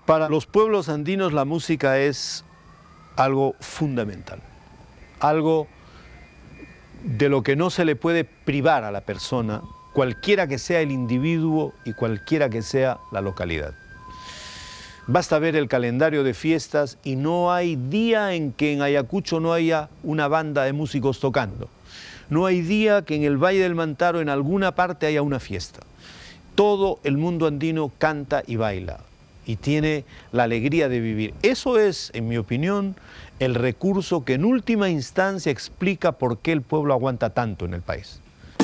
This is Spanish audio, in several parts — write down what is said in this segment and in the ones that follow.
Para los pueblos andinos la música es algo fundamental, algo de lo que no se le puede privar a la persona, cualquiera que sea el individuo y cualquiera que sea la localidad. Basta ver el calendario de fiestas y no hay día en que en Ayacucho no haya una banda de músicos tocando. No hay día que en el Valle del Mantaro en alguna parte haya una fiesta. Todo el mundo andino canta y baila y tiene la alegría de vivir. Eso es, en mi opinión, el recurso que en última instancia explica por qué el pueblo aguanta tanto en el país.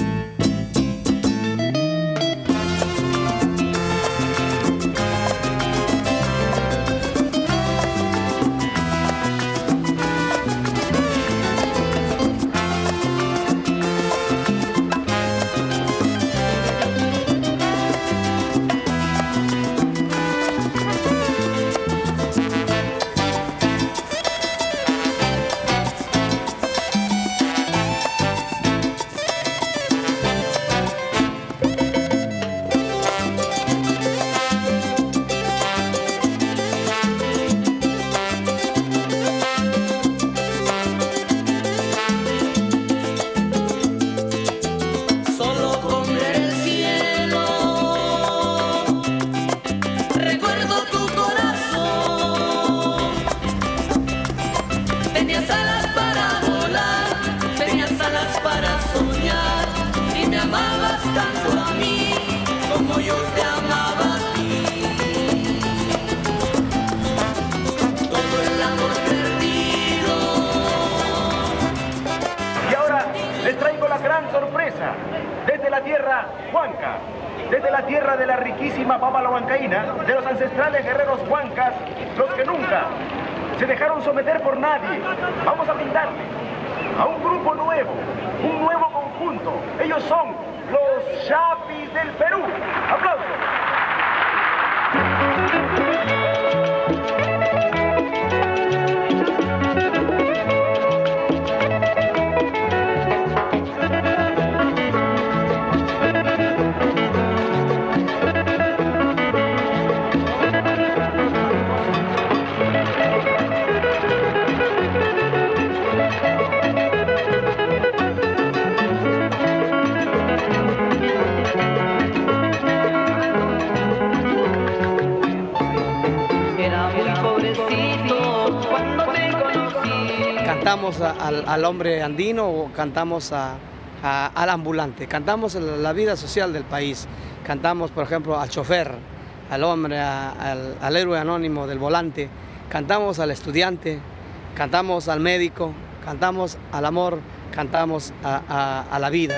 Desde la tierra huanca, desde la tierra de la riquísima papa la huancaína, de los ancestrales guerreros huancas, los que nunca se dejaron someter por nadie. Vamos a brindarle a un grupo nuevo, un nuevo conjunto. Ellos son los Chapis del Perú. ¡Aplausos! Cantamos al hombre andino o cantamos al ambulante, cantamos la vida social del país, cantamos por ejemplo al chofer, al hombre, al héroe anónimo del volante, cantamos al estudiante, cantamos al médico, cantamos al amor, cantamos a la vida.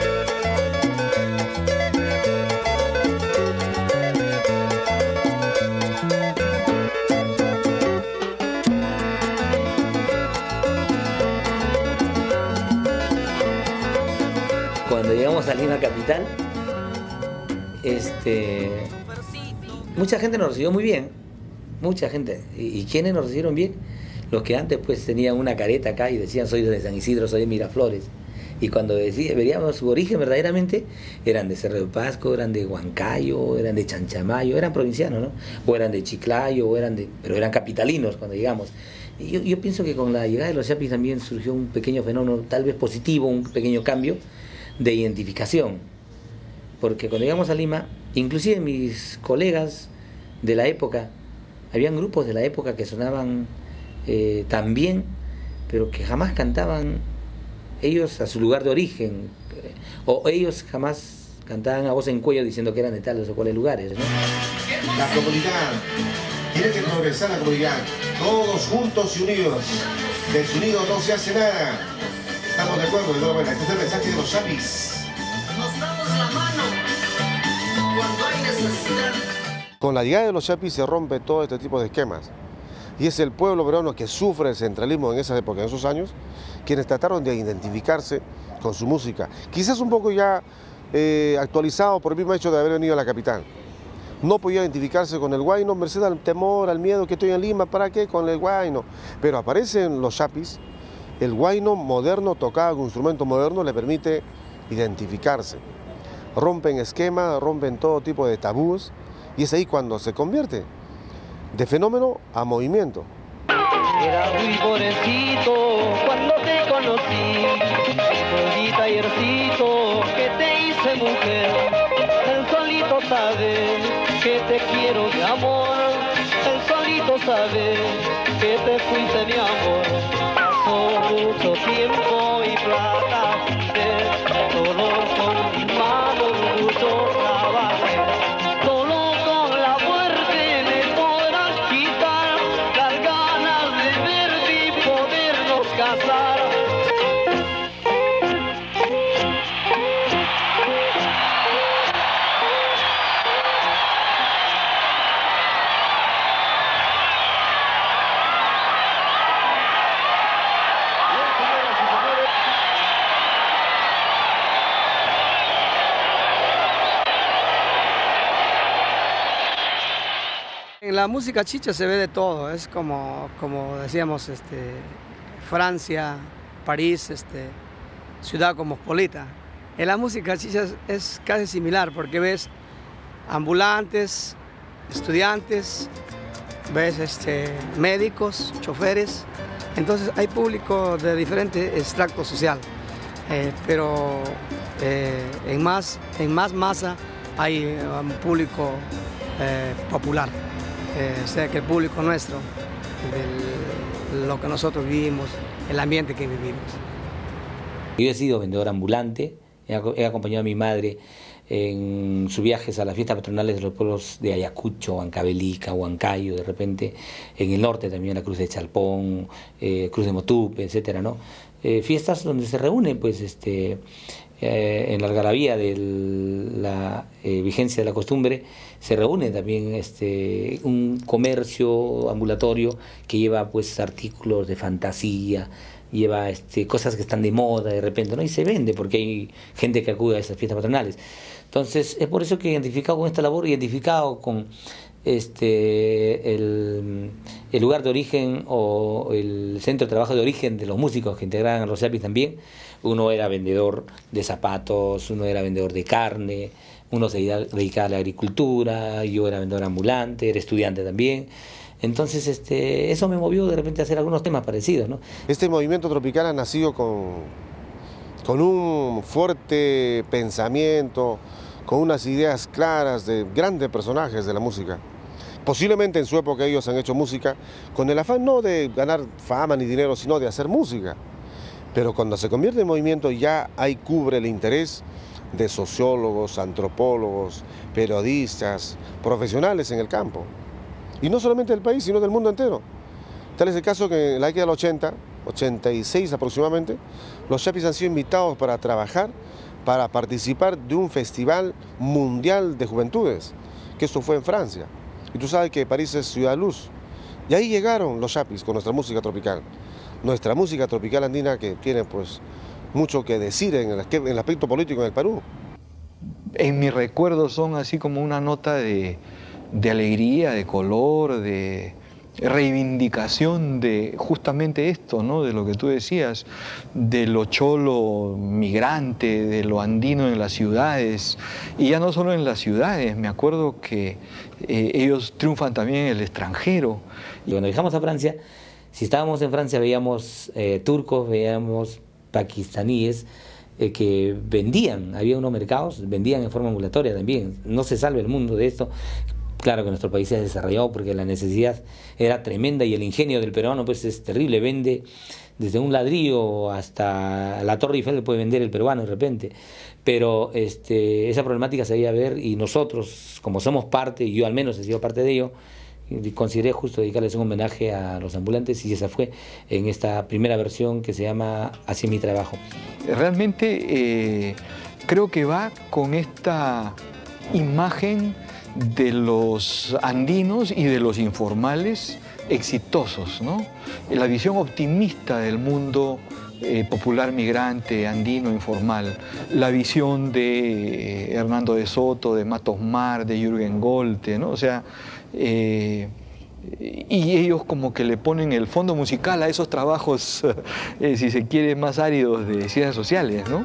Cuando llegamos a Lima capital, mucha gente nos recibió muy bien, mucha gente. ¿Y quiénes nos recibieron bien? Los que antes pues tenían una careta acá y decían soy de San Isidro, soy de Miraflores. Y cuando veríamos su origen verdaderamente, eran de Cerro de Pasco, eran de Huancayo, eran de Chanchamayo, eran provincianos, ¿no? O eran de Chiclayo, pero eran capitalinos cuando llegamos. Y yo pienso que con la llegada de los Chapis también surgió un pequeño fenómeno, tal vez positivo, un pequeño cambio de identificación, porque cuando llegamos a Lima, inclusive mis colegas de la época, habían grupos de la época que sonaban tan bien, pero que jamás cantaban ellos a su lugar de origen, o ellos jamás cantaban a voz en cuello diciendo que eran de tales o cuales lugares, ¿no? La comunidad tiene que progresar, la comunidad, todos juntos y unidos. Desunidos no se hace nada. Estamos de acuerdo, de todas maneras. Este es el mensaje de los Chapis. Nos damos la mano cuando hay necesidad. Con la llegada de los Chapis se rompe todo este tipo de esquemas. Y es el pueblo peruano que sufre el centralismo en esa época, en esos años, quienes trataron de identificarse con su música. Quizás un poco ya actualizado por el mismo hecho de haber venido a la capital. No podía identificarse con el huayno, merced al temor, al miedo que estoy en Lima, ¿para qué? Con el huayno. Pero aparecen los Chapis. El huayno moderno, tocado con instrumento moderno, le permite identificarse. Rompen esquemas, rompen todo tipo de tabúes, y es ahí cuando se convierte de fenómeno a movimiento. Era muy pobrecito cuando te conocí, el tallercito que te hice mujer, el solito sabe que te quiero de amor, el solito sabe que te fuiste mi amor. Pasó mucho tiempo y plata, solo con mis manos mucho trabajé, solo con la muerte me podrás quitar las ganas de verte y podernos casar. En la música chicha se ve de todo, es como decíamos, Francia, París, ciudad cosmopolita. En la música chicha es casi similar porque ves ambulantes, estudiantes, ves médicos, choferes, entonces hay público de diferente extracto social, pero en más masa hay un público popular. O sea, que el público nuestro, de lo que nosotros vivimos, el ambiente que vivimos. Yo he sido vendedor ambulante, he acompañado a mi madre en sus viajes a las fiestas patronales de los pueblos de Ayacucho, Huancavelica, Huancayo, de repente en el norte también la Cruz de Chalpón, Cruz de Motupe, etcétera, ¿no? Fiestas donde se reúnen, pues, en la algarabía de la vigencia de la costumbre, se reúne también un comercio ambulatorio que lleva pues artículos de fantasía, lleva cosas que están de moda de repente, ¿no? Y se vende porque hay gente que acude a esas fiestas patronales. Entonces es por eso que identificado con esta labor, identificado con el lugar de origen o el centro de trabajo de origen de los músicos que integraban a los Yapis también. Uno era vendedor de zapatos, uno era vendedor de carne, uno se dedicaba a la agricultura, yo era vendedor ambulante, era estudiante también. Entonces eso me movió de repente a hacer algunos temas parecidos, ¿no? Este movimiento tropical ha nacido con un fuerte pensamiento, con unas ideas claras de grandes personajes de la música. Posiblemente en su época ellos han hecho música con el afán no de ganar fama ni dinero, sino de hacer música. Pero cuando se convierte en movimiento ya ahí cubre el interés de sociólogos, antropólogos, periodistas, profesionales en el campo. Y no solamente del país, sino del mundo entero. Tal es el caso que en la década del 80, 86 aproximadamente, los Yapis han sido invitados para trabajar, para participar de un festival mundial de juventudes, que esto fue en Francia. Y tú sabes que París es ciudad luz. Y ahí llegaron los Yapis con nuestra música tropical. Nuestra música tropical andina que tiene pues mucho que decir en el aspecto político en el Perú. En mis recuerdos son así como una nota de alegría, de color, de reivindicación de justamente esto, ¿no? De lo que tú decías, de lo cholo migrante, de lo andino en las ciudades, y ya no solo en las ciudades, me acuerdo que ellos triunfan también en el extranjero. Y cuando viajamos a Francia, si estábamos en Francia veíamos turcos, veíamos pakistaníes que vendían, había unos mercados, vendían en forma ambulatoria también. No se salva el mundo de esto. Claro que nuestro país se ha desarrollado porque la necesidad era tremenda y el ingenio del peruano pues es terrible, vende desde un ladrillo hasta la Torre Eiffel, puede vender el peruano de repente, pero esa problemática se debía ver y nosotros, como somos parte, y yo al menos he sido parte de ello, consideré justo dedicarles un homenaje a los ambulantes y esa fue en esta primera versión que se llama Así es mi trabajo. Realmente creo que va con esta imagen de los andinos y de los informales exitosos, ¿no? La visión optimista del mundo popular migrante, andino, informal. La visión de Hernando de Soto, de Matos Mar, de Jürgen Golte, ¿no? O sea, y ellos como que le ponen el fondo musical a esos trabajos, si se quiere, más áridos de ciencias sociales, ¿no?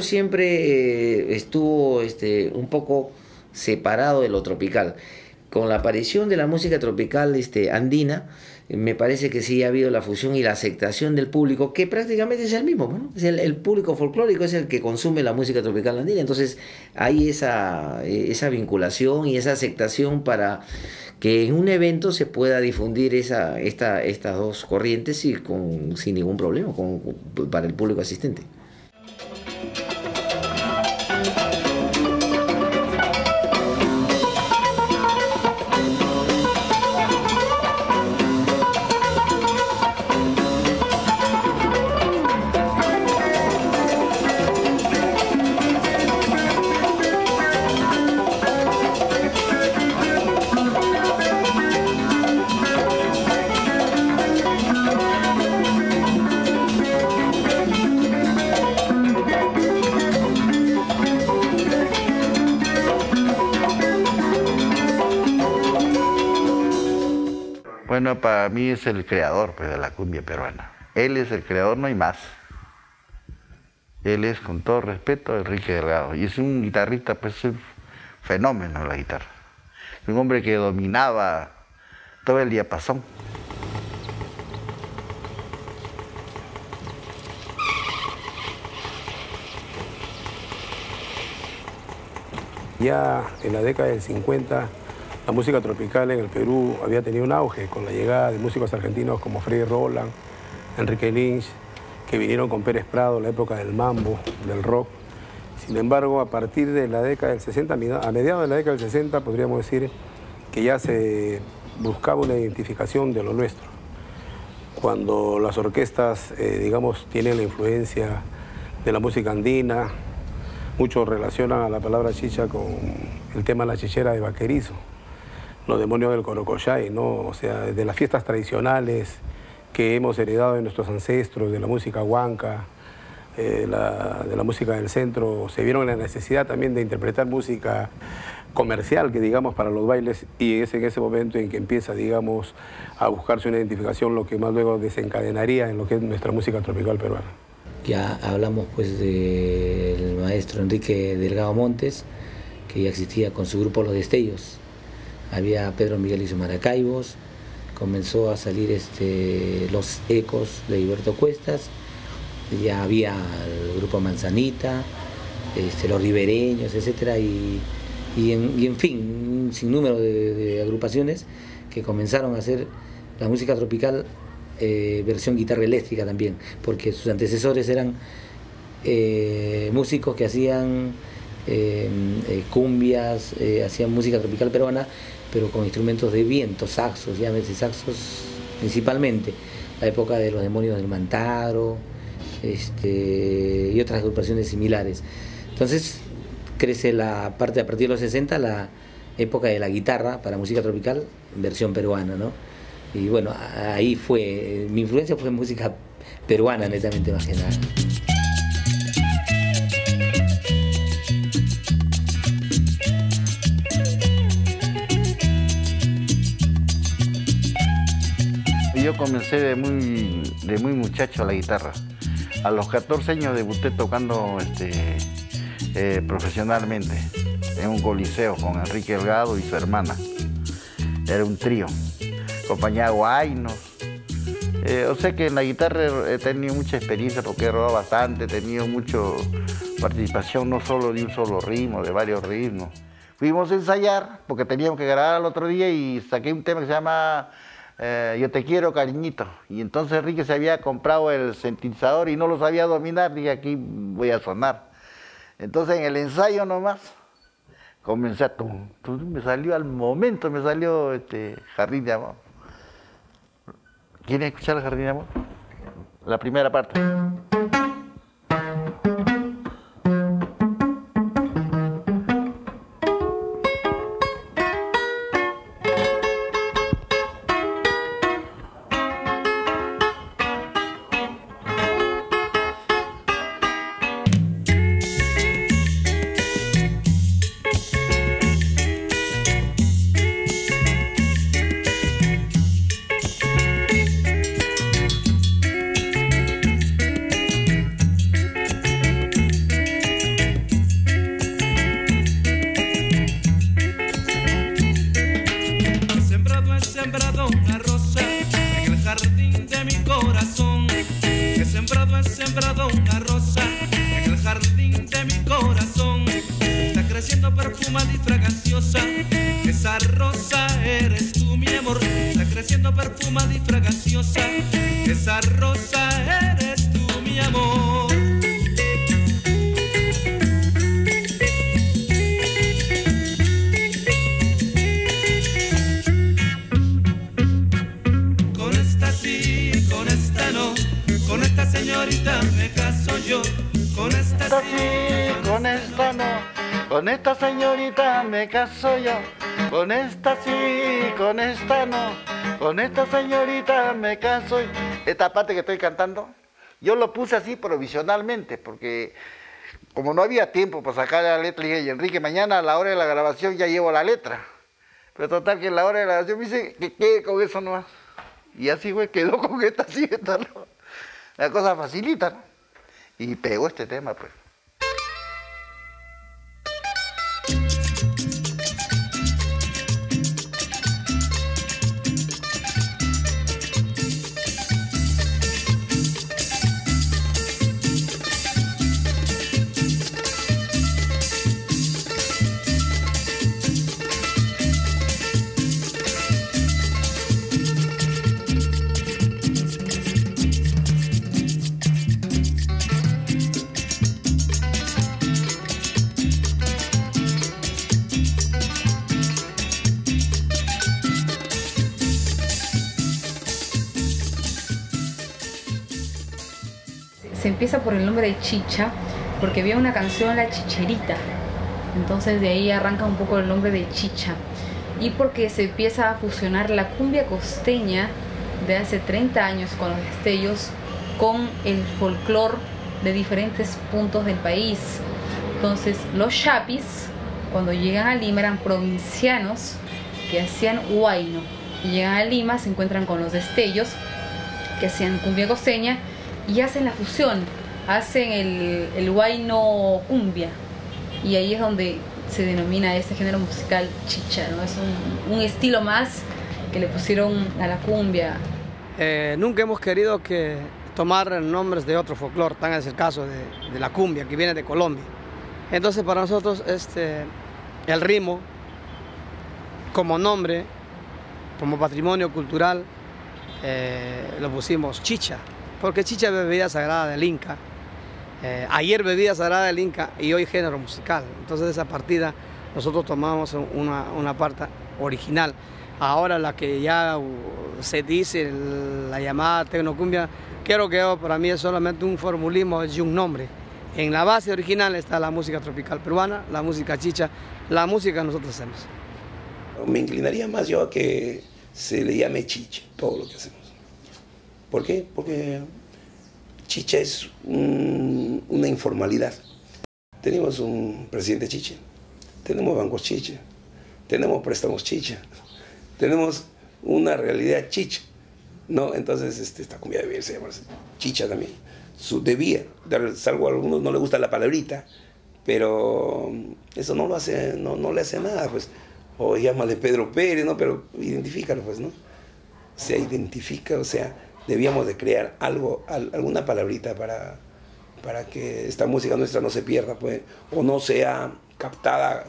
folclore siempre estuvo un poco separado de lo tropical. Con la aparición de la música tropical andina, me parece que sí ha habido la fusión y la aceptación del público, que prácticamente es el mismo, ¿no? Es el público folclórico es el que consume la música tropical andina, entonces hay esa vinculación y esa aceptación para que en un evento se pueda difundir estas dos corrientes y sin ningún problema para el público asistente. Bueno, para mí es el creador pues, de la cumbia peruana. Él es el creador, no hay más. Él es, con todo respeto, Enrique Delgado. Y es un guitarrista, pues es un fenómeno la guitarra. Es un hombre que dominaba todo el diapasón. Ya en la década del 50, la música tropical en el Perú había tenido un auge con la llegada de músicos argentinos como Freddy Roland, Enrique Lynch, que vinieron con Pérez Prado en la época del mambo, del rock. Sin embargo, a partir de la década del 60, a mediados de la década del 60, podríamos decir que ya se buscaba una identificación de lo nuestro. Cuando las orquestas, digamos, tienen la influencia de la música andina, muchos relacionan a la palabra chicha con el tema de la chichera de Vaquerizo, los demonios del Corocoyay, ¿no? O sea, de las fiestas tradicionales que hemos heredado de nuestros ancestros, de la música huanca, de la música del centro, se vieron la necesidad también de interpretar música comercial, que digamos, para los bailes, y es en ese momento en que empieza, digamos, a buscarse una identificación, lo que más luego desencadenaría en lo que es nuestra música tropical peruana. Ya hablamos pues del maestro Enrique Delgado Montes, que ya existía con su grupo Los Destellos. Había Pedro Miguel y sus Maracaibos, comenzó a salir los ecos de Heriberto Cuestas, ya había el grupo Manzanita, los ribereños, etcétera, y en fin, un sinnúmero de agrupaciones que comenzaron a hacer la música tropical versión guitarra eléctrica también, porque sus antecesores eran músicos que hacían cumbias, hacían música tropical peruana, pero con instrumentos de viento, saxos, llámese saxos principalmente, la época de los demonios del Mantaro, y otras agrupaciones similares. Entonces crece la parte a partir de los 60, la época de la guitarra para música tropical, versión peruana, ¿no? Y bueno, ahí fue, mi influencia fue música peruana netamente más que nada. Yo comencé de muy muchacho a la guitarra. A los 14 años debuté tocando profesionalmente en un coliseo con Enrique Delgado y su hermana. Era un trío. Acompañaba guaynos. O sea que en la guitarra he tenido mucha experiencia porque he rodado bastante, he tenido mucha participación no solo de un solo ritmo, de varios ritmos. Fuimos a ensayar porque teníamos que grabar al otro día y saqué un tema que se llama Yo te quiero, cariñito. Y entonces Enrique se había comprado el sintetizador y no lo sabía dominar, dije aquí voy a sonar. Entonces en el ensayo nomás comencé a me salió al momento, me salió Jardín de Amor. ¿Quieren escuchar el Jardín de Amor? La primera parte. sembrado una rosa en el jardín de mi corazón. He sembrado una rosa en el jardín de mi corazón. Está creciendo perfumada y fraganciosa. Esa rosa eres tú, mi amor. Está creciendo perfumada y fraganciosa. Esa rosa eres tú, mi amor. Con esta sí, con esta no. Con esta señorita me caso yo. Con esta sí, con esta no. Con esta señorita me caso yo. Con esta sí, con esta no. Con esta señorita me caso yo. Esta parte que estoy cantando, yo lo puse así provisionalmente, porque como no había tiempo para sacar la letra, dije, Enrique, mañana a la hora de la grabación ya llevo la letra. Pero total que a la hora de la grabación me dice que quede con eso nomás. Y así, güey, quedó con esta sí, esta no. La cosa facilita, ¿no? Y pegó este tema, pues. Se empieza por el nombre de Chicha, porque había una canción, La Chicherita. Entonces de ahí arranca un poco el nombre de Chicha. Y porque se empieza a fusionar la cumbia costeña de hace 30 años con los destellos, con el folclore de diferentes puntos del país. Entonces los chapis, cuando llegan a Lima, eran provincianos que hacían huayno. Y llegan a Lima, se encuentran con los destellos, que hacían cumbia costeña, y hacen la fusión, hacen el huayno cumbia, y ahí es donde se denomina este género musical chicha, ¿no? Es un estilo más que le pusieron a la cumbia. Nunca hemos querido tomar nombres de otro folclore, tan es el caso de la cumbia, que viene de Colombia. Entonces para nosotros el ritmo, como nombre, como patrimonio cultural, lo pusimos chicha. Porque chicha es bebida sagrada del Inca, ayer bebida sagrada del Inca y hoy género musical. Entonces de esa partida nosotros tomamos una parte original. Ahora la que ya se dice, la llamada tecnocumbia, creo que para mí es solamente un formulismo, es un nombre. En la base original está la música tropical peruana, la música chicha, la música que nosotros hacemos. Me inclinaría más yo a que se le llame chicha, todo lo que hacemos. ¿Por qué? Porque chicha es una informalidad. Tenemos un presidente chicha, tenemos bancos chicha, tenemos préstamos chicha, tenemos una realidad chicha, ¿no? Entonces esta cumbia debía llamarse chicha también. Debía, salvo a algunos no les gusta la palabrita, pero eso no lo hace, no le hace nada, pues. O llámale Pedro Pérez, ¿no? Pero identifícalo, pues, ¿no? Se identifica, o sea, debíamos de crear algo, alguna palabrita para que esta música nuestra no se pierda, pues, o no sea captada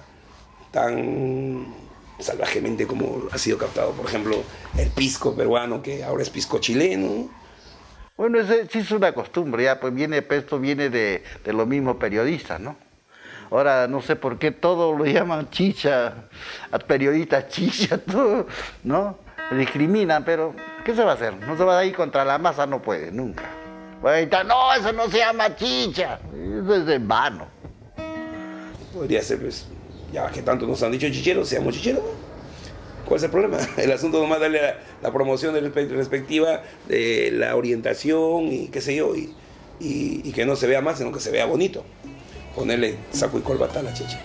tan salvajemente como ha sido captado, por ejemplo, el pisco peruano, que ahora es pisco chileno. Bueno, sí es una costumbre, ya, pues esto viene de los mismos periodistas, ¿no? Ahora no sé por qué todo lo llaman chicha, a periodistas chicha, todo, ¿no? Discriminan, pero ¿qué se va a hacer? No se va a ir contra la masa, no puede, nunca. No, eso no se llama chicha, eso es en vano. Podría ser, pues, ya que tanto nos han dicho chicheros, seamos chicheros, ¿no? ¿Cuál es el problema? El asunto nomás darle la promoción respectiva de la orientación y qué sé yo, y que no se vea más, sino que se vea bonito. Ponerle saco y corbata a la chicha.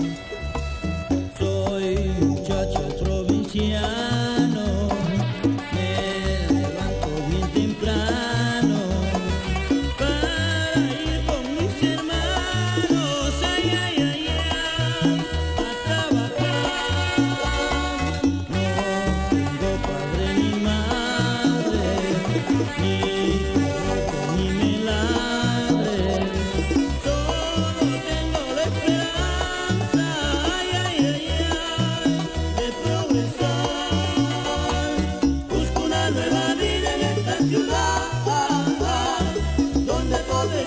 Soy muchacho provinciano, me levanto bien temprano para ir con mis hermanos, ay, ay, ay, a trabajar. No tengo padre ni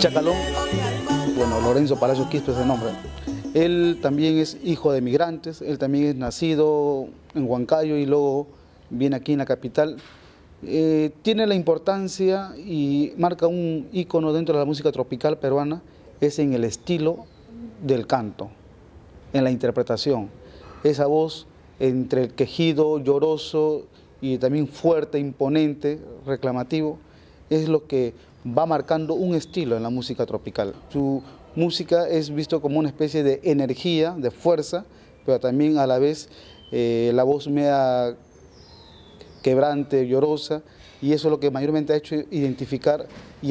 Chacalón, bueno, Lorenzo Palacios Quispe es el nombre. Él también es hijo de migrantes, él también es nacido en Huancayo y luego viene aquí en la capital. Tiene la importancia y marca un ícono dentro de la música tropical peruana, es en el estilo del canto, en la interpretación. Esa voz entre el quejido lloroso y también fuerte, imponente, reclamativo, es lo que va marcando un estilo en la música tropical. Su música es visto como una especie de energía, de fuerza, pero también a la vez la voz media quebrante, llorosa, y eso es lo que mayormente ha hecho identificar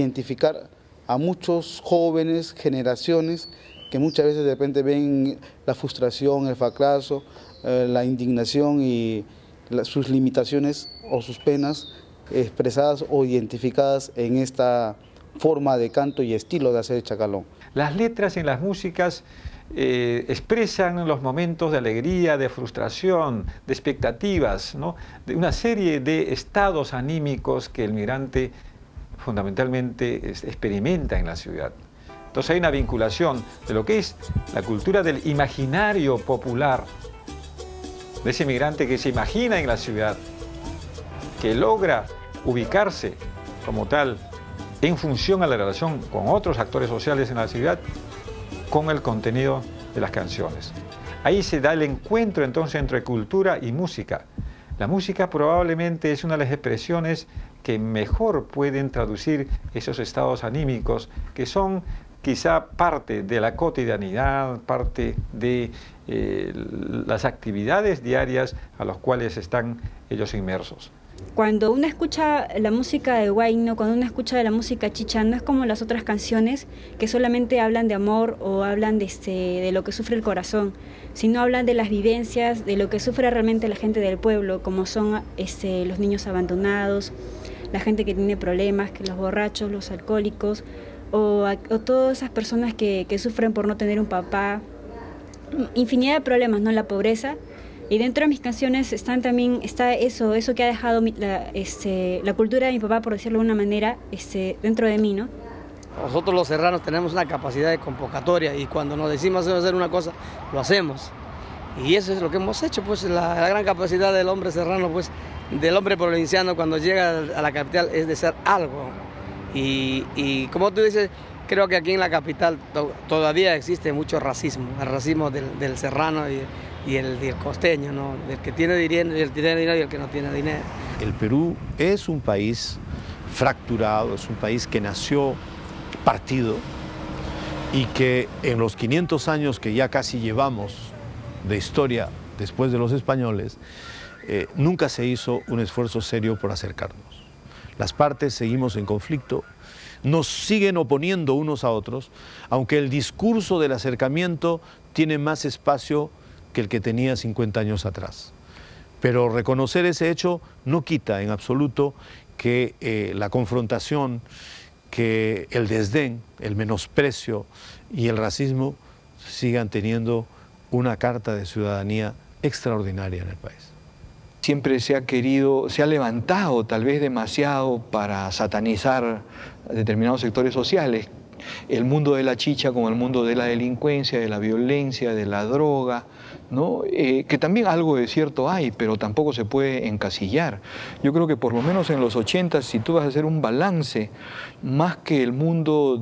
a muchos jóvenes, generaciones, que muchas veces de repente ven la frustración, el fracaso, la indignación y sus limitaciones o sus penas expresadas o identificadas en esta forma de canto y estilo de hacer chacalón. Las letras en las músicas expresan los momentos de alegría, de frustración, de expectativas, ¿no? De una serie de estados anímicos que el migrante fundamentalmente experimenta en la ciudad. Entonces hay una vinculación de lo que es la cultura del imaginario popular, de ese migrante que se imagina en la ciudad, que logra ubicarse como tal en función a la relación con otros actores sociales en la ciudad, con el contenido de las canciones. Ahí se da el encuentro entonces entre cultura y música. La música probablemente es una de las expresiones que mejor pueden traducir esos estados anímicos que son quizá parte de la cotidianidad, parte de las actividades diarias a las cuales están ellos inmersos. Cuando uno escucha la música de huayno, cuando uno escucha la música chicha, no es como las otras canciones que solamente hablan de amor o hablan de lo que sufre el corazón, sino hablan de las vivencias, de lo que sufre realmente la gente del pueblo, como son los niños abandonados, la gente que tiene problemas, que los borrachos, los alcohólicos, o todas esas personas que sufren por no tener un papá, infinidad de problemas, ¿no? La pobreza. Y dentro de mis canciones está eso que ha dejado la cultura de mi papá, por decirlo de una manera, dentro de mí, ¿no? Nosotros los serranos tenemos una capacidad de convocatoria y cuando nos decimos hacer una cosa, lo hacemos. Y eso es lo que hemos hecho, pues la gran capacidad del hombre serrano, pues del hombre provinciano cuando llega a la capital es de ser algo. Y como tú dices, creo que aquí en la capital todavía existe mucho racismo, el racismo del serrano y el costeño, ¿no? Del que tiene dinero y el que no tiene dinero. El Perú es un país fracturado, es un país que nació partido y que en los 500 años que ya casi llevamos de historia después de los españoles, nunca se hizo un esfuerzo serio por acercarnos. Las partes seguimos en conflicto, nos siguen oponiendo unos a otros, aunque el discurso del acercamiento tiene más espacio que el que tenía 50 años atrás. Pero reconocer ese hecho no quita en absoluto que la confrontación, que el desdén, el menosprecio y el racismo sigan teniendo una carta de ciudadanía extraordinaria en el país. Siempre se ha levantado tal vez demasiado para satanizar a determinados sectores sociales. El mundo de la chicha como el mundo de la delincuencia, de la violencia, de la droga, ¿no? Que también algo de cierto hay, pero tampoco se puede encasillar. Yo creo que por lo menos en los 80, si tú vas a hacer un balance, más que el mundo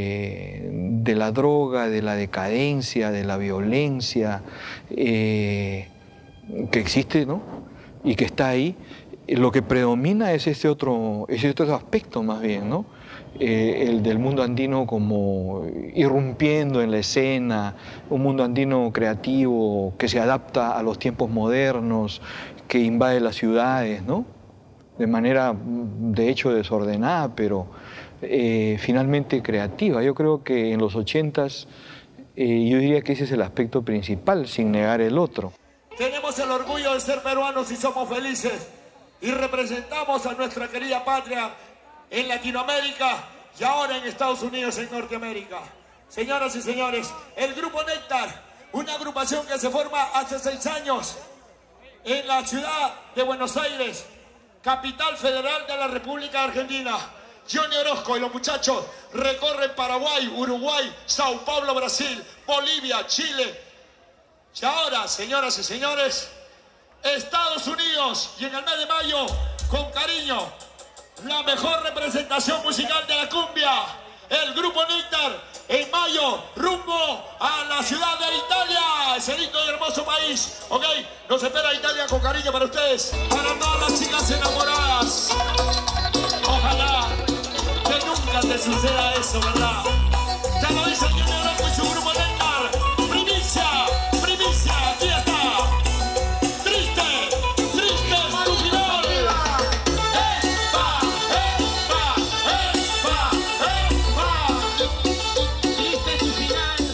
de la droga, de la decadencia, de la violencia que existe, ¿no? Y que está ahí, lo que predomina es este otro aspecto más bien, ¿no? El del mundo andino como irrumpiendo en la escena, un mundo andino creativo que se adapta a los tiempos modernos, que invade las ciudades, ¿no? De manera, de hecho, desordenada, pero finalmente creativa. Yo creo que en los 80s, yo diría que ese es el aspecto principal, sin negar el otro. Tenemos el orgullo de ser peruanos y somos felices y representamos a nuestra querida patria en Latinoamérica y ahora en Estados Unidos, en Norteamérica. Señoras y señores, el Grupo Néctar, una agrupación que se forma hace 6 años en la ciudad de Buenos Aires, capital federal de la República Argentina. Johnny Orozco y los muchachos recorren Paraguay, Uruguay, Sao Paulo, Brasil, Bolivia, Chile. Y ahora, señoras y señores, Estados Unidos, y en el mes de mayo, con cariño, la mejor representación musical de la cumbia, el grupo Néctar, en mayo, rumbo a la ciudad de Italia, ese lindo y hermoso país, ¿ok? Nos espera Italia con cariño para ustedes, para todas las chicas enamoradas. Ojalá que nunca te suceda eso, ¿verdad? Ya lo dice el Johnny Orozco y su grupo Néctar. Primicia, primicia, aquí está. Triste, triste es tu final. ¡Epa, epa, epa, epa! Triste es tu final.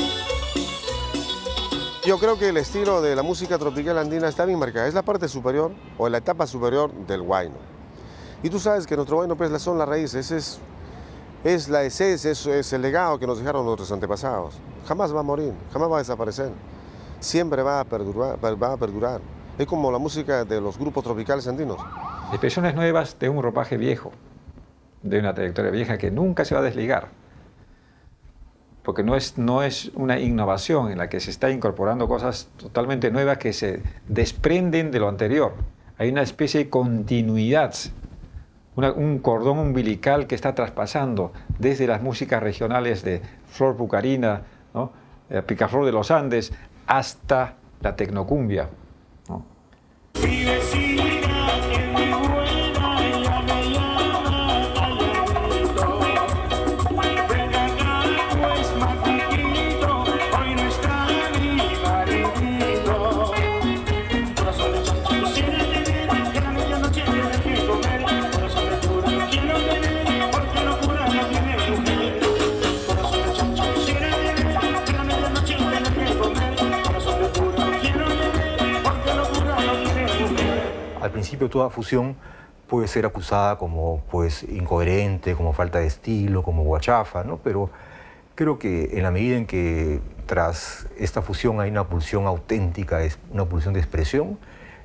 Yo creo que el estilo de la música tropical andina está bien marcada. Es la parte superior o la etapa superior del huayno. Y tú sabes que nuestro huayno pues, son las raíces, es la esencia, es el legado que nos dejaron nuestros antepasados. Jamás va a morir, jamás va a desaparecer. Siempre va a perdurar. Es como la música de los grupos tropicales andinos. Expresiones nuevas de un ropaje viejo, de una trayectoria vieja que nunca se va a desligar. Porque no es una innovación en la que se está incorporando cosas totalmente nuevas que se desprenden de lo anterior. Hay una especie de continuidad, un cordón umbilical que está traspasando desde las músicas regionales de Flor Pucarina, ¿no? Picaflor de los Andes, hasta la tecnocumbia, ¿no? Al principio toda fusión puede ser acusada como pues, incoherente, como falta de estilo, como guachafa, ¿no? Pero creo que en la medida en que tras esta fusión hay una pulsión auténtica, una pulsión de expresión,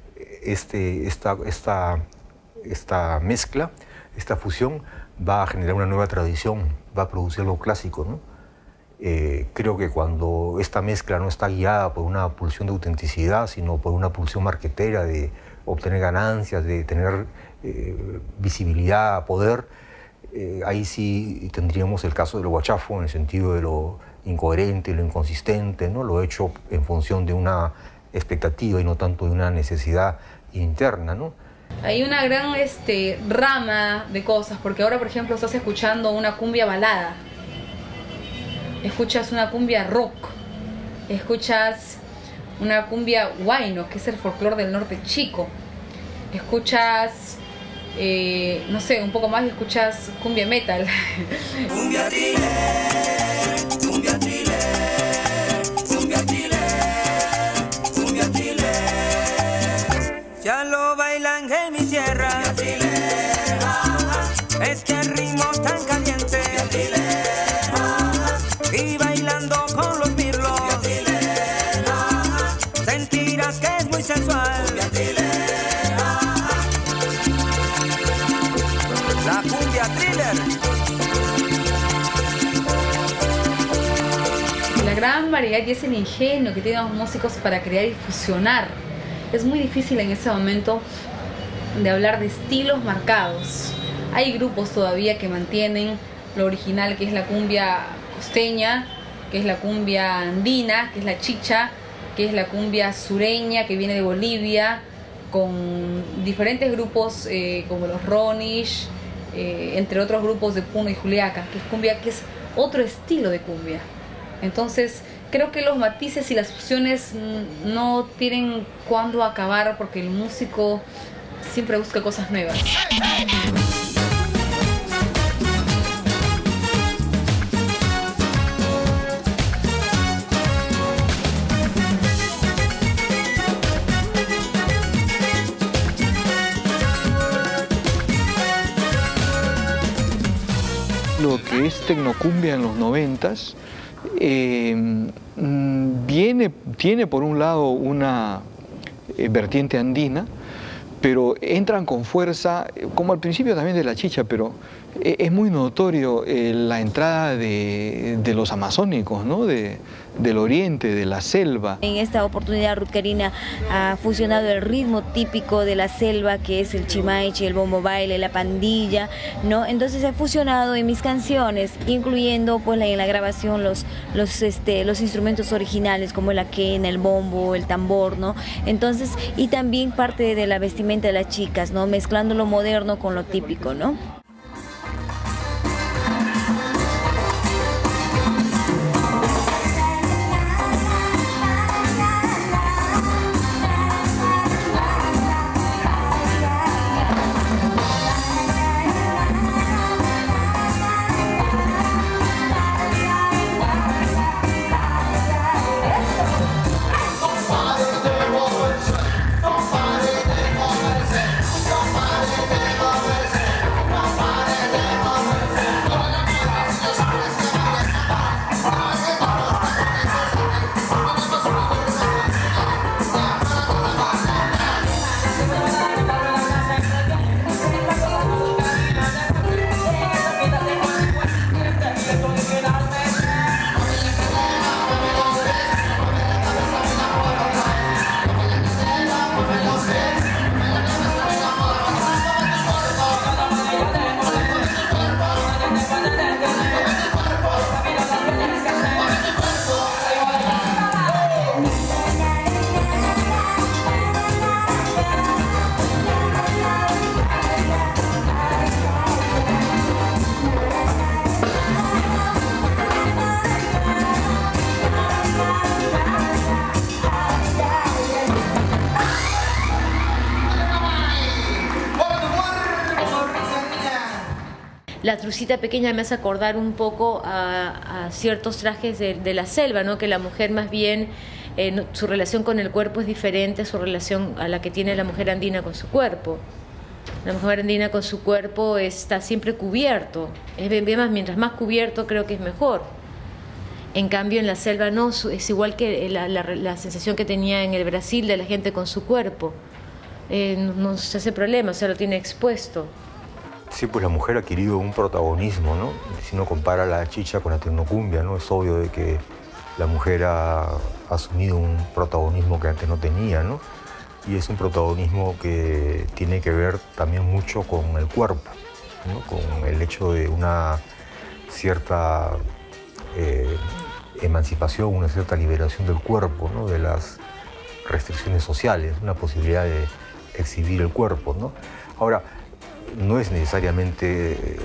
esta mezcla, esta fusión va a generar una nueva tradición, va a producir algo clásico, ¿no? Creo que cuando esta mezcla no está guiada por una pulsión de autenticidad, sino por una pulsión marquetera de obtener ganancias, de tener visibilidad, poder, ahí sí tendríamos el caso del guachafo en el sentido de lo incoherente, lo inconsistente, ¿no? Lo hecho en función de una expectativa y no tanto de una necesidad interna, ¿no? Hay una gran rama de cosas, porque ahora, por ejemplo, estás escuchando una cumbia balada, escuchas una cumbia rock, escuchas una cumbia huayno, que es el folclore del norte chico, escuchas, no sé, un poco más y escuchas cumbia metal. Cumbia chile, cumbia chile, cumbia chile, cumbia chile. Ya lo bailan en mi tierra. Este ritmo tan caliente. Y bailando con los mirlos. Sentirás que es muy sensual. La cumbia thriller. La gran variedad y es el ingenio que tienen los músicos para crear y fusionar. Es muy difícil en ese momento de hablar de estilos marcados. Hay grupos todavía que mantienen lo original, que es la cumbia costeña, que es la cumbia andina, que es la chicha, que es la cumbia sureña, que viene de Bolivia, con diferentes grupos como los Ronish, entre otros grupos de Puno y Juliaca, que es cumbia, que es otro estilo de cumbia. Entonces creo que los matices y las fusiones no tienen cuándo acabar, porque el músico siempre busca cosas nuevas. Lo que es tecnocumbia en los 90s tiene por un lado una vertiente andina, pero entran con fuerza, como al principio también de la chicha, pero es muy notorio la entrada de los amazónicos, ¿no? Del oriente, de la selva. En esta oportunidad Ruth Karina ha fusionado el ritmo típico de la selva, que es el chimaiche, el bombo baile, la pandilla, ¿no? Entonces he fusionado en mis canciones, incluyendo pues en la grabación los instrumentos originales como la quena, el bombo, el tambor, ¿no? Entonces, y también parte de la vestimenta de las chicas, ¿no? Mezclando lo moderno con lo típico, ¿no? La trucita pequeña me hace acordar un poco a ciertos trajes de la selva, ¿no? Que la mujer más bien, su relación con el cuerpo es diferente a su relación a la que tiene la mujer andina con su cuerpo. La mujer andina con su cuerpo está siempre cubierto, mientras más cubierto creo que es mejor. En cambio en la selva no, es igual que la sensación que tenía en el Brasil de la gente con su cuerpo. No se hace problema, o sea, lo tiene expuesto. Sí, pues la mujer ha adquirido un protagonismo, ¿no? Si uno compara la chicha con la tecnocumbia, ¿no? Es obvio de que la mujer ha asumido un protagonismo que antes no tenía, ¿no? Y es un protagonismo que tiene que ver también mucho con el cuerpo, ¿no? Con el hecho de una cierta emancipación, una cierta liberación del cuerpo, ¿no? De las restricciones sociales, una posibilidad de exhibir el cuerpo, ¿no? Ahora, no es necesariamente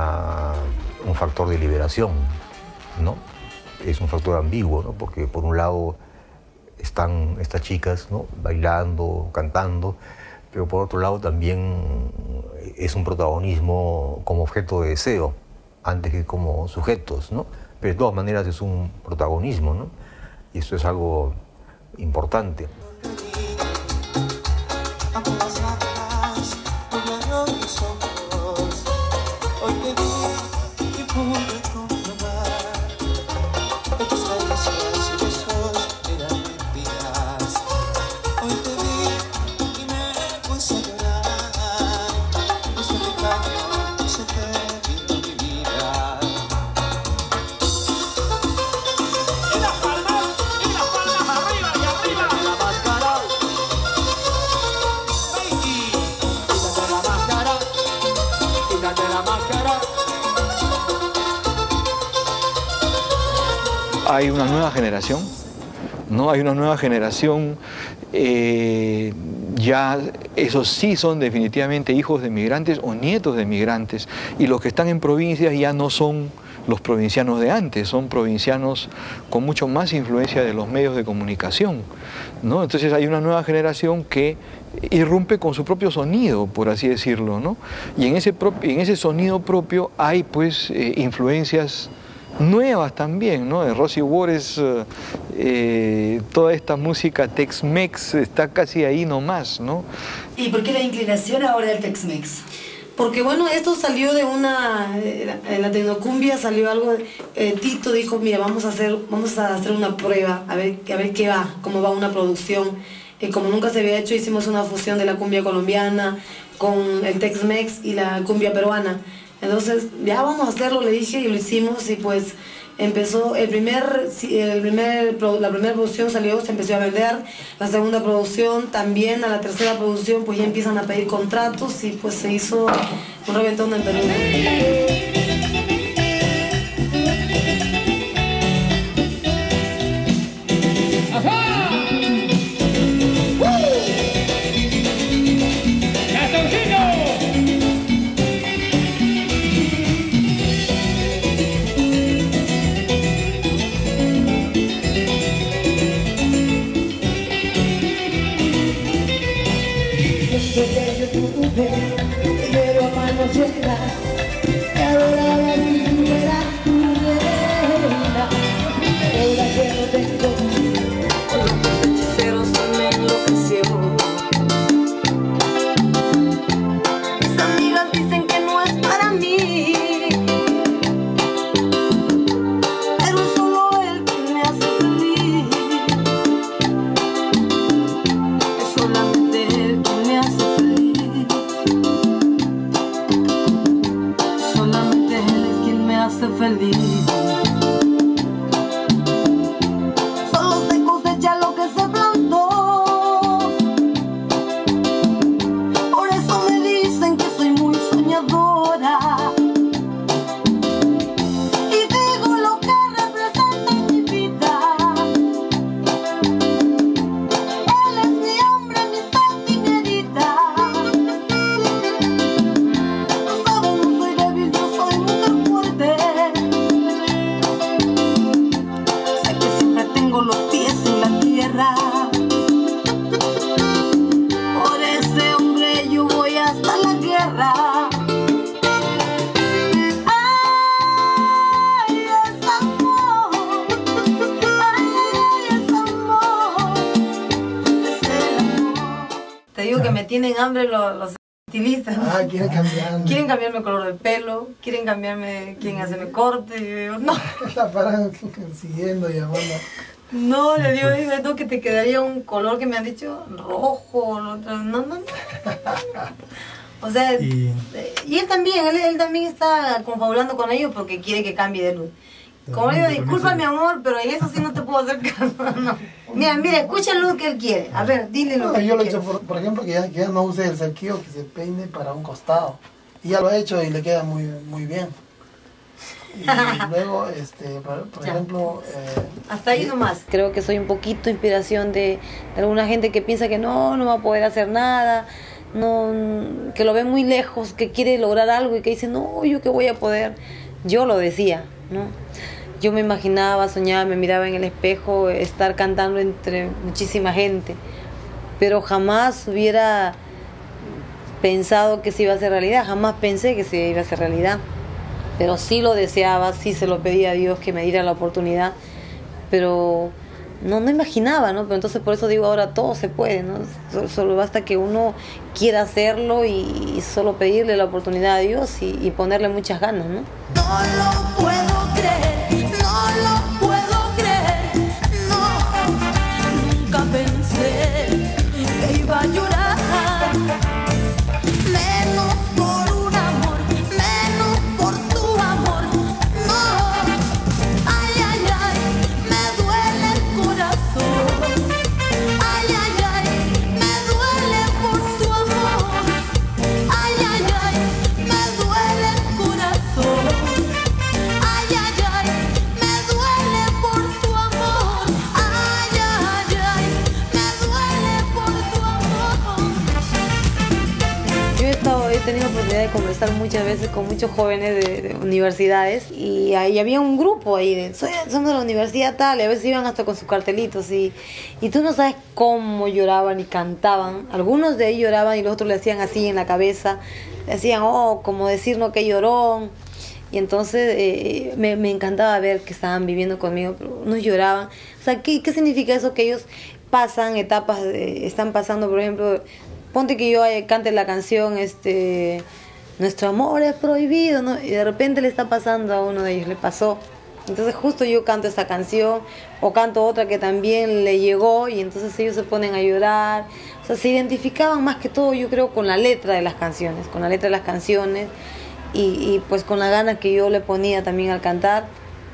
un factor de liberación, ¿no? Es un factor ambiguo, ¿no? Porque por un lado están estas chicas, ¿no? Bailando, cantando, pero por otro lado también es un protagonismo como objeto de deseo, antes que como sujetos, ¿no? Pero de todas maneras es un protagonismo, ¿no? Y eso es algo importante. Hay una nueva generación, ¿no? Hay una nueva generación, ya esos sí son definitivamente hijos de migrantes o nietos de migrantes, y los que están en provincias ya no son los provincianos de antes, son provincianos con mucho más influencia de los medios de comunicación, ¿no? Entonces hay una nueva generación que irrumpe con su propio sonido, por así decirlo, ¿no? Y en ese sonido propio hay pues influencias nuevas también, ¿no? De Rosy Waters, toda esta música Tex-Mex está casi ahí nomás, ¿no? ¿Y por qué la inclinación ahora del Tex-Mex? Porque bueno, esto salió de en la tecnocumbia salió algo, Tito dijo, mira, vamos a hacer una prueba, a ver qué va, cómo va una producción y como nunca se había hecho, hicimos una fusión de la cumbia colombiana con el Tex-Mex y la cumbia peruana. Entonces, ya vamos a hacerlo, le dije, y lo hicimos, y pues empezó la primera producción salió, se empezó a vender, la segunda producción también, a la tercera producción pues ya empiezan a pedir contratos y pues se hizo un reventón en Perú. Pero a manos llenas, te adoraba si tú eras tu reina. Ahora que no tengo, los hechiceros me enloquecieron. Mis amigas dicen que no es para mí, pero es solo él que me hace feliz. Es solamente él que me hace feliz. Feliz. Solo se cosecha lo que se plantó. Por eso me dicen que soy muy soñadora. Y digo lo que representa en mi vida. Él es mi hombre, mi santinerita. No saben, no soy débil, yo soy mujer fuerte. Los pies en la tierra. Por ese hombre yo voy hasta la guerra. Ay, es amor. Ay, es amor. Es el amor. Te digo que me tienen hambre los estilistas. Quieren cambiarme. Quieren cambiarme el color del pelo, quieren cambiarme quién hace mi corte. Y yo, no. La paran siguiendo, llamando. No, le digo, no, que te quedaría un color que me han dicho rojo, no. O sea, y él también está confabulando con ellos porque quiere que cambie de luz. Como le digo, disculpa mi amor, pero en eso sí no te puedo hacer caso. No. Mira, escucha el look que él quiere. A ver, dile lo que yo lo he quiere. hecho, por ejemplo, que ya no use el cerquillo, que se peine para un costado. Y ya lo ha hecho y le queda muy, muy bien. Y luego, por ejemplo... hasta ahí nomás. Creo que soy un poquito inspiración de alguna gente que piensa que no va a poder hacer nada, que lo ve muy lejos, que quiere lograr algo y que dice, no, yo qué voy a poder. Yo lo decía, ¿no? Yo me imaginaba, soñaba, me miraba en el espejo, estar cantando entre muchísima gente, pero jamás hubiera pensado que se iba a hacer realidad, jamás pensé que se iba a hacer realidad. Pero sí lo deseaba, sí se lo pedía a Dios que me diera la oportunidad, pero no imaginaba, ¿no? Pero entonces por eso digo, ahora todo se puede, ¿no? Solo basta que uno quiera hacerlo y solo pedirle la oportunidad a Dios y ponerle muchas ganas, ¿no? No lo puedo creer, no lo puedo creer, no, nunca pensé que iba a llorar, menos por un amor, menos por tu amor, no, ay, ay, ay, me duele el corazón, ay, ay, ay, me duele por tu amor, ay, ay, ay, me duele el corazón, ay, ay, ay, me duele por tu amor, ay, ay, ay, me duele por tu amor. Yo he tenido oportunidad de conversar muchas veces con muchos jóvenes de universidades y ahí había un grupo ahí, somos de la universidad tal, y a veces iban hasta con sus cartelitos y tú no sabes cómo lloraban y cantaban. Algunos de ellos lloraban y los otros le hacían así en la cabeza, le hacían, como decir no, que llorón. Y entonces me encantaba ver que estaban viviendo conmigo, pero no lloraban. O sea, ¿qué significa eso? Que ellos pasan etapas, están pasando, por ejemplo, ponte que yo cante la canción, nuestro amor es prohibido, ¿no? Y de repente le está pasando a uno de ellos, le pasó Entonces justo yo canto esta canción o canto otra que también le llegó y entonces ellos se ponen a llorar. O sea, se identificaban más que todo, yo creo, con la letra de las canciones, y pues con la gana que yo le ponía también al cantar.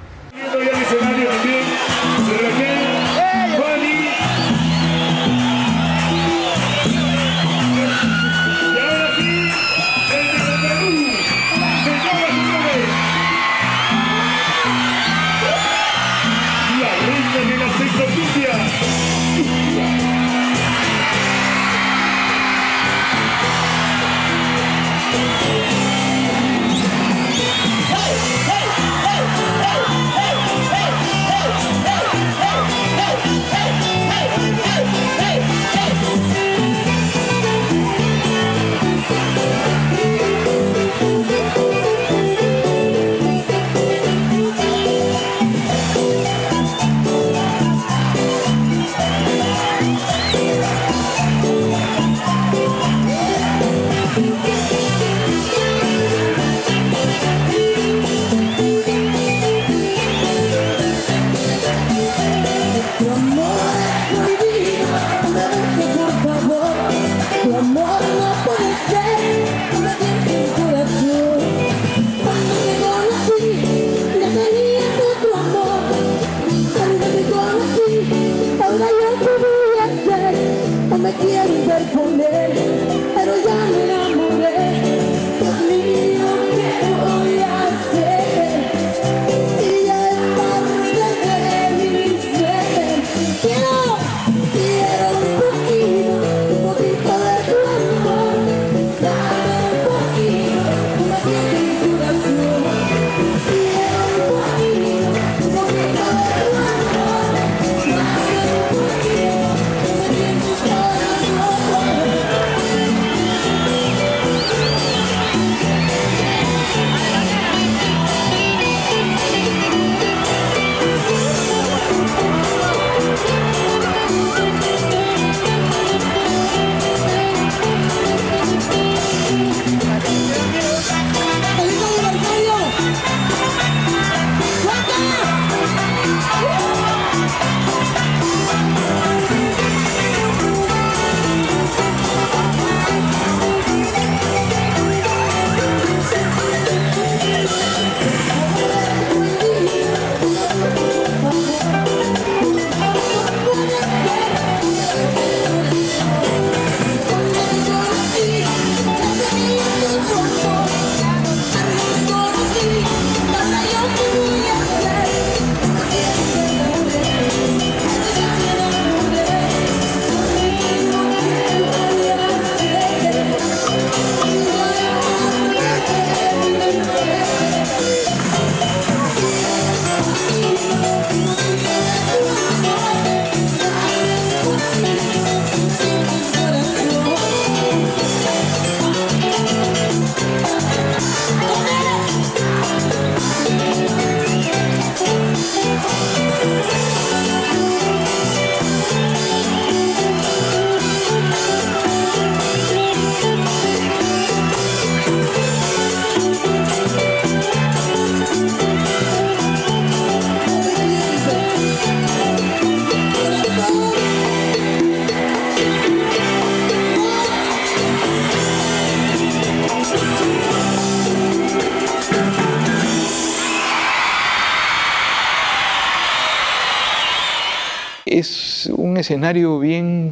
Es un escenario bien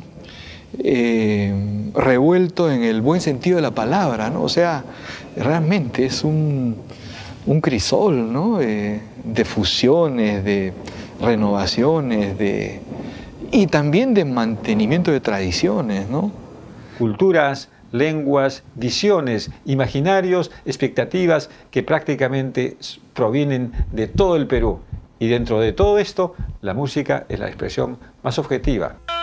revuelto en el buen sentido de la palabra, ¿no? O sea, realmente es un crisol, ¿no? De fusiones, de renovaciones, y también de mantenimiento de tradiciones, ¿no? Culturas, lenguas, visiones, imaginarios, expectativas que prácticamente provienen de todo el Perú. Y dentro de todo esto, la música es la expresión más objetiva.